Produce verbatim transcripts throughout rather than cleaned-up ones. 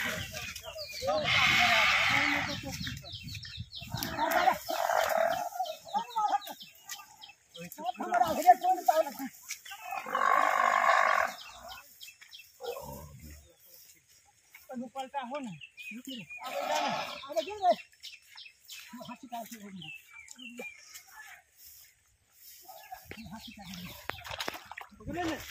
पलटा हो ना अब जाना अब गिर गए हाथी का से हाथी का पकड़े ले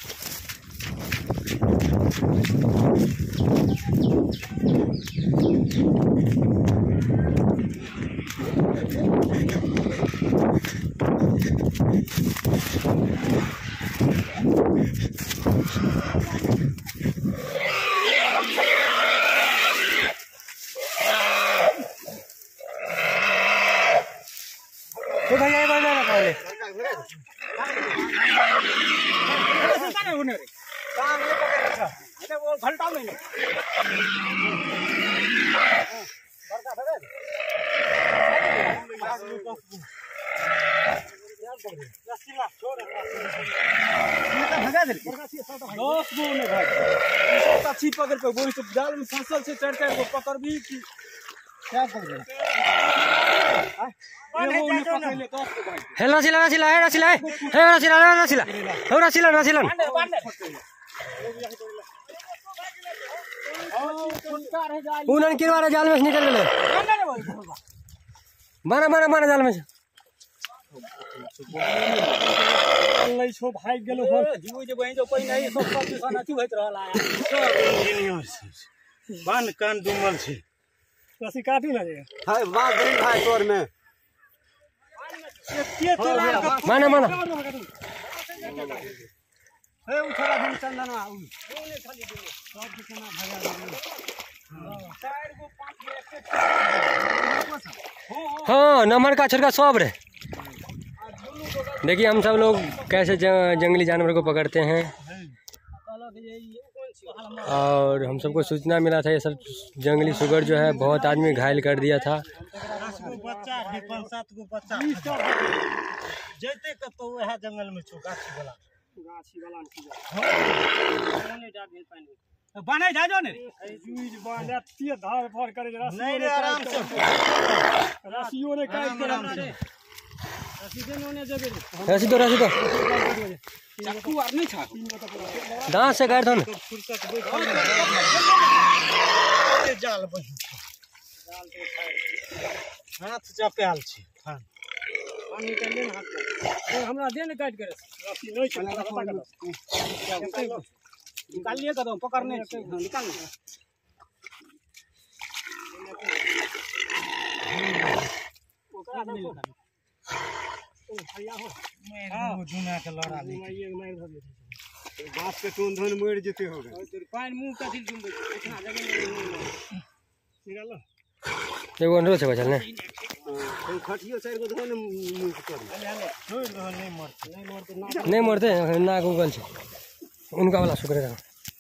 तो भैया ये बार ना पहले कहां होने रे कहां नहीं पकड़ रहा अरे वो घंटा में नहीं बड़का धरे रसीला छोड़ रसीला भगा दे दस गो ने भाग सब अच्छी पकड़ पे बोरी तो जाल में फसल से चढ़ के पकड़ भी कि क्या कर दे हेलो रसीला रसीला है रसीला है हे रसीला रसीला हो रसीला रसीला उन्होंने किरवारा जाल में से निकल गए मारा मारा मारा जाल में से अल्लाह छो भाग गेलो हो जीव जे बहिं जो कोई नहीं सब सब किसान अथी होइत रहला इंजीनियर बांध कान डुमल छै रसी काटी ना जे हाय बात बड़ी भाई तोर में के तेरा माना माना हे उछला दिन चंदना आउ ओने खाली दिन सब किसान भगा दे चार गो पांच गो एक हाँ नंबर का छिड़का सब रे। देखिए हम सब लोग कैसे जंगली जानवर को पकड़ते हैं और हम सबको सूचना मिला था ये सब जंगली सुगर जो है बहुत आदमी घायल कर दिया था। बच्चा है पांच सात गो बच्चा जैते कतो वह जंगल में छो गाछी वाला गाछी वाला ओने जा भेल पानी बने जाजो ने जुइज बांधे तिए धार फर करे रस्सी नहीं रे आराम से रस्सियों ने काट के आराम से रस्सी दे ओने जबे रस्सी दो रस्सी दो चाकू आर नहीं था दांत से काट दो ना जाल बही जाल तो खाए हाथ चपेल छी हां पानी के ले हाथ ए हमरा दे ने काट के रस्सी नहीं चला निकाल लिए कदम पकड़ने निकाल जुना के लड़ा बाप के टोन धन मर जेते हो गए पानी मुंह का दिल जुम इतना जगह निकालो एगो अंडो से बचल ने तो खटियो चार गो धन मुंह कर छोड़ दो नहीं मरते नहीं मरते नहीं मरते ना गूगल से उनका वाला शुक्र है।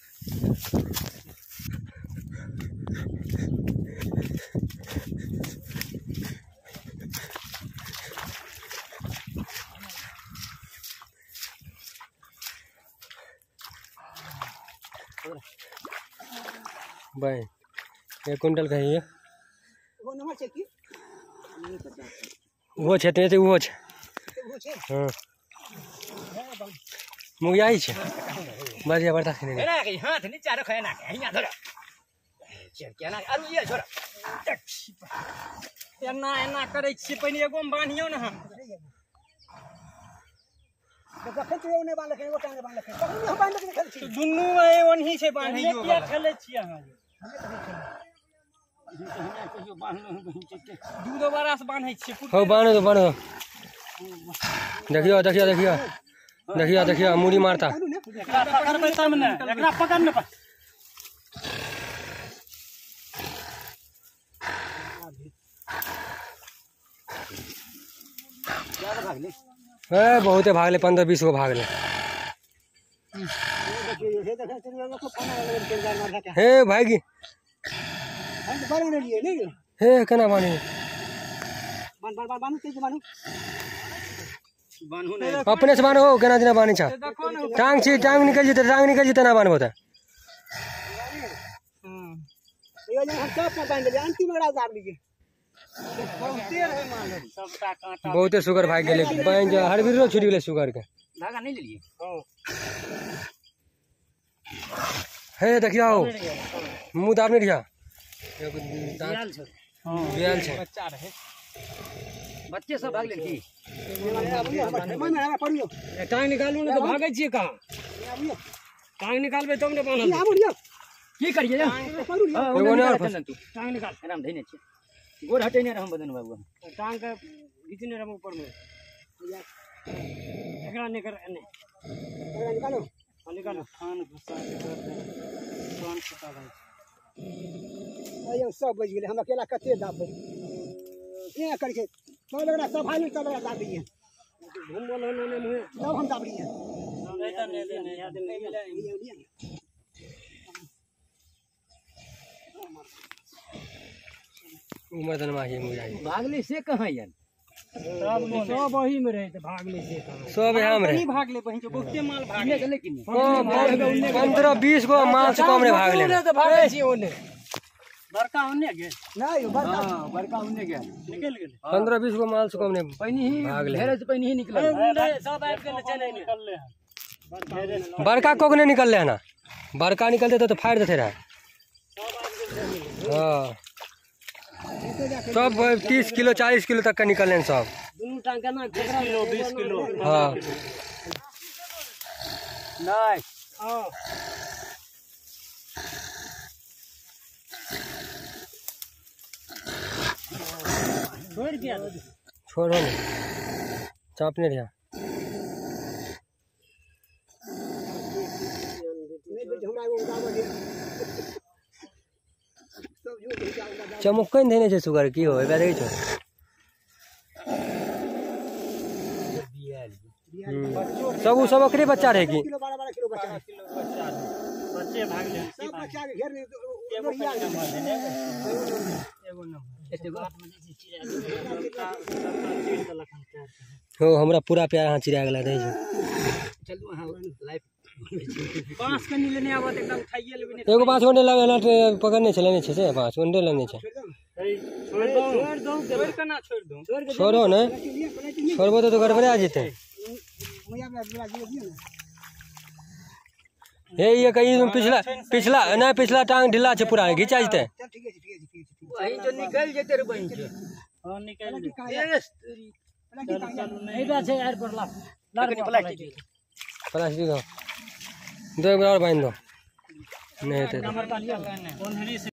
भाई एक कुंटल का है वो नंबर चेक की वो छे ते वो छे हां मुगिया ही छे बढ़िया बर्दाश्त नहीं है ना कि हाथ नीचे रखो ना कि यहां धर चेक के ना अरु ये छोरा एना एना करे छी पहिने एगो में बान्हियो ना हम देखै छी ओने बांध के एगो टांगे बांध के कखनी हम बांध के खेल छी दुन्नु ए ओनही से बान्हियो क्या खेले छी अहाँ दू दोबारा से बांधै छी हो बांधो तो बांधो देखियो देखियो देखियो देखियो देखियो मुड़ी मारता पकड़बै तब ने एकरा पकड़ ने क्या भागले ए बहुते भागले पंद्रह बीस गो भागले हे भागी हे केना बानी अपने से बानो केना दिन बानी छ टांग छी टांग निकल जते टांग निकल जते ना बानबो त ये जो हम सब पर बांध ले अंतिम बड़ा दाब लीजिए बहुते रहे मान सबटा कांटा बहुते शुगर भाग गेले बहन जो हर बिरो छुटी गेले शुगर के धागा नहीं ले लिए हां हे देखियो मुंह दाब नहीं रिया बियाल छ हां बियाल छे बच्चा रहे बच्चे सब भाग ले की मन हरा पड़ियो टांग निकालू ना तो भागे छिए कहां टांग निकालबे तब ने बांधल आबो लियो की करिए जा एगो ने और फस टांग निकाल आराम धइने छे गोड़ हटे नहीं रहम बदन बाबू टांग के घिचने रहम ऊपर में एकरा ने कर एने निकालो निकालो खान घुसा के कर दे सोन छटा भाई अयो सब बज गेले हम अकेला कते दाब ये करके तो लगड़ा सब हाली सब लगड़ा दाब दिए घूम बोल ने ने मुंह सब हम दाब दिए नहीं तो नहीं देने याद नहीं मिला उमर दन माही मुजाई भागले से कहां यार सब सब वही में रहे थे भागले से कहां सब यहां में नहीं भागले बहिं जो बहुते माल भागले चले कि नहीं पंद्रह बीस गो माल से कम रे भाग ले तो भागे छी ओने बड़का ओने गे नहीं बड़का हां बड़का ओने गे निकल गेले पंद्रह बीस गो माल से कम रे पहिनी ही भाग ले घेरे से पहिनी ही निकल सब आब के चले निकल ले बड़का कोक नहीं निकल ले ना बड़का निकलते तो, तो फाड़ देते रहे हां सब तीस किलो चालीस किलो तक का निकल हैं सब दोनों टांग ना किलो बीस किलो हाँ नहीं हां छोड़ दिया छोड़ो ना चापने दिया चमुक्कन देने छे सुगर की हो एबे देखै छो सब उ सब ओकरे बच्चा रहे की किलो बारह बारह किलो बच्चा बच्चे भाग ले सब बच्चा के घेर में एगो नंबर देने एगो नंबर एते बात में जे चिड़ा हो हमरा पूरा प्यार हां चिड़ा गेला देखै छो चलू हां लाइव पांच कनी लेने आवत एकदम उठाइए लेबे नहीं एगो पांच घंटे लगे ना पकड़ने छे लेने छे से पांच घंटे लेने छे छोड़ दो छोड़ दो छोड़ के ना छोड़ दो छोड़ो ना छोड़बो तो गड़बड़ा जेते हे ये कहीं तुम पिछला पिछला ना पिछला टांग ढीला छे पूरा घिचा जेते वही जो निकल जेते रे बहिं छे हां निकल जे नहीं बा छे यार पर ला ला प्लास्टिक प्लास्टिक दो दो बार बांध दो नहीं तो नंबर का लिया